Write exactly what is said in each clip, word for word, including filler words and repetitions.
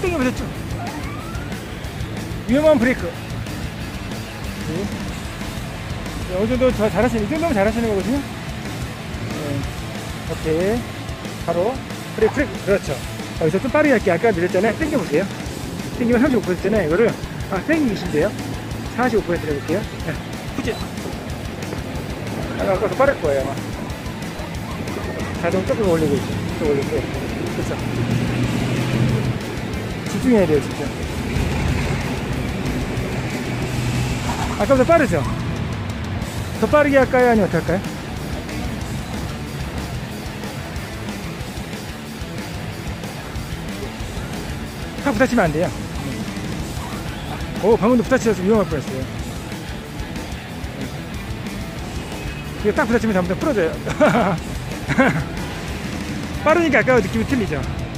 당겨보세요. 쭉. 위험한 브레이크. 네. 네, 어느 정도 저 잘하시는, 이 정도면 잘하시는 거거든요. 네. 오케이. 바로 브레이크, 브레이크. 그렇죠. 여기서 좀 빠르게 할게요. 아까 느렸잖아요. 당겨보세요. 당기면 삼십오 퍼센트잖아요. 이거를, 아, 당기신데요. 사십오 퍼센트 해볼게요. 네. 후진. 아까 더 빠를 거예요, 아마. 자동 조금 올리고 있죠. 또 올리고. 그렇죠. 집중해야 돼요, 진짜. 아까보다 빠르죠? 더 빠르게 할까요? 아니면 어떨까요? 탁 부딪히면 안 돼요. 오, 방금도 부딪혀서 위험할 뻔했어요. 이게 딱 부딪히면 잘못하면 부러져요. 빠르니까 아까와 느낌이 틀리죠.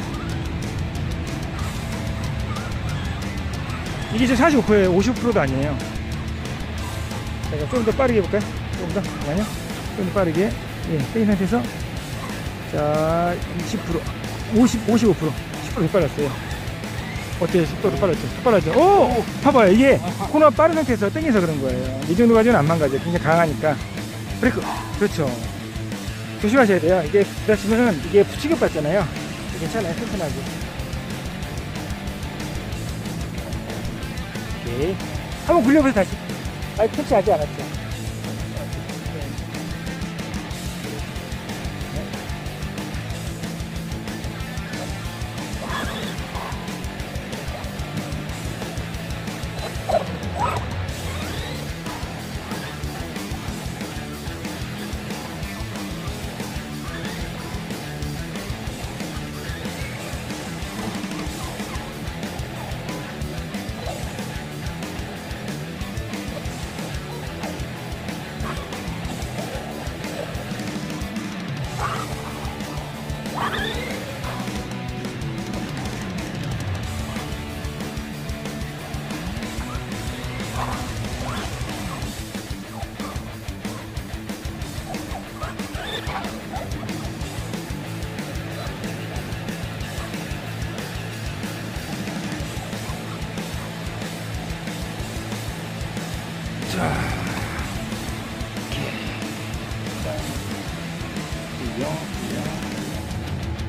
이게 지금 사십오 퍼센트예요. 오십 퍼센트도 아니에요. 자, 좀 더 빠르게 해볼까요? 조금 더. 잠깐만요. 좀 더 빠르게. 예, 땡긴 상태에서. 자, 이십 퍼센트. 오십, 오십오 퍼센트. 십 퍼센트 더 빨랐어요. 어때요? 속도도 빨랐죠? 더 빨랐죠? 오! 봐봐요. 이게 코너가 빠른 상태에서 땡겨서 그런 거예요. 이 정도 가지고는 안 망가져요. 굉장히 강하니까. 브레이크. 그렇죠. 조심하셔야 돼요. 이게 부딪히면은 이게 부치격 받잖아요. 괜찮아요. 튼튼하고. 오케이. 한번 굴려보세요, 다시. 아직 터치하지 않았죠. 자, 이렇게. 자, 이요, 이요.